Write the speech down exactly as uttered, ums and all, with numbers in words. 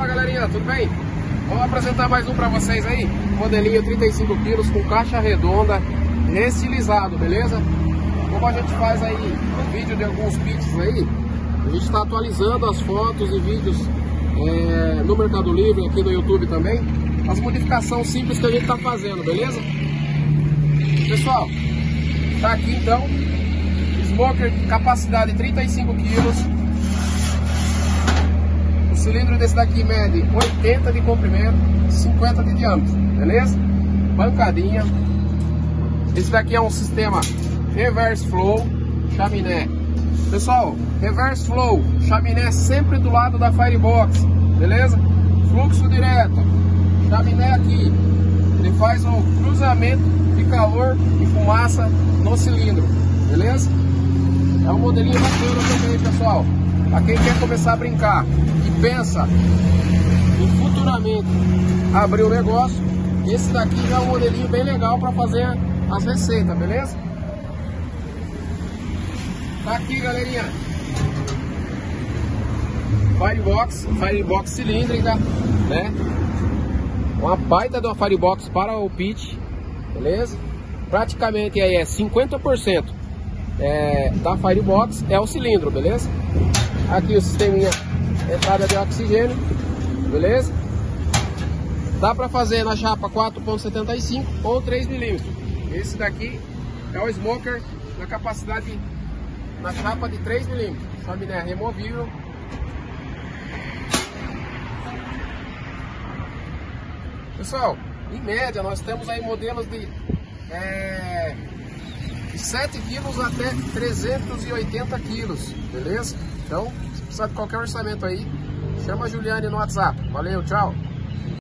Fala galerinha, tudo bem? Vamos apresentar mais um para vocês aí, modelinho trinta e cinco quilos com caixa redonda, restilizado, beleza? Como a gente faz aí vídeo de alguns pits aí, a gente está atualizando as fotos e vídeos é, no Mercado Livre, aqui no YouTube também, as modificações simples que a gente está fazendo, beleza? Pessoal, tá aqui então, smoker capacidade trinta e cinco quilos. O cilindro desse daqui mede oitenta de comprimento, cinquenta de diâmetro, beleza? Bancadinha. Esse daqui é um sistema reverse flow, chaminé. Pessoal, reverse flow, chaminé sempre do lado da firebox, beleza? Fluxo direto, chaminé aqui. Ele faz o cruzamento de calor e fumaça no cilindro, beleza? É um modelinho bacana também, pessoal. Para quem quer começar a brincar e pensa em futuramente abrir o negócio, esse daqui já é um modelinho bem legal para fazer as receitas, beleza? Tá aqui, galerinha, firebox, firebox cilíndrica, né? Uma baita de uma firebox para o pit, beleza? Praticamente aí é cinquenta por cento é, da firebox é o cilindro, beleza? Aqui o sisteminha, entrada de oxigênio, beleza? Dá para fazer na chapa quatro ponto setenta e cinco ou três milímetros. Esse daqui é o smoker na capacidade na chapa de três milímetros. Chaminé removível. Pessoal, em média nós temos aí modelos de, é, de sete quilos até trezentos e oitenta quilos, beleza? Então, se precisar de qualquer orçamento aí, chama a Juliane no WhatsApp. Valeu, tchau!